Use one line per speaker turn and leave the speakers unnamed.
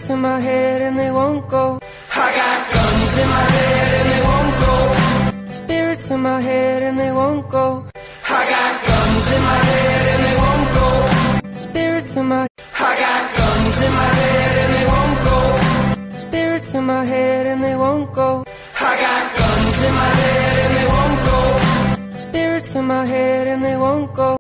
Spirits in my head and they won't go. I got guns in my head and they won't go. Spirits in my head and they won't go. I got guns in my head and they won't go. Spirits in my I got guns in my head and they won't go. Spirits in my head and they won't go. I got guns in my head and they won't go. Spirits in my head and they won't go.